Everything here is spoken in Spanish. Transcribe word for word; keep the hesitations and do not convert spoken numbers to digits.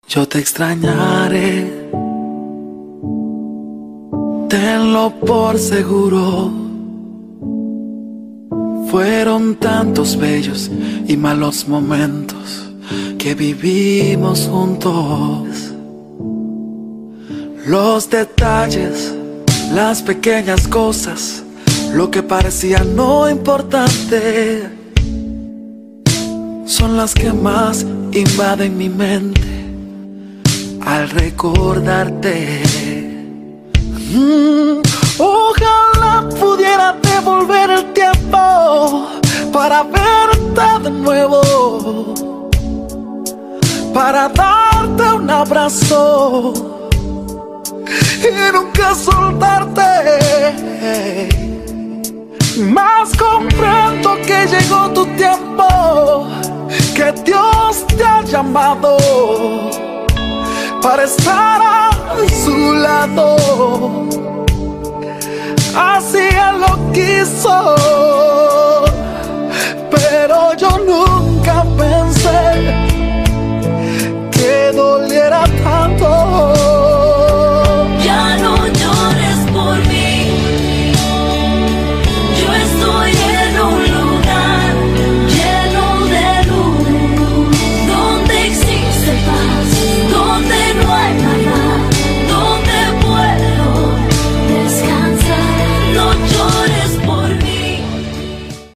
Yo te extrañaré, tenlo por seguro. Fueron tantos bellos y malos momentos que vivimos juntos. Los detalles, las pequeñas cosas, lo que parecía no importante, son las que más invaden mi mente al recordarte. Mm, ojalá pudiera devolver el tiempo para verte de nuevo, para darte un abrazo y nunca soltarte. Mas comprendo que llegó tu tiempo, que Dios te ha llamado para estar a su lado. Así Él lo quiso.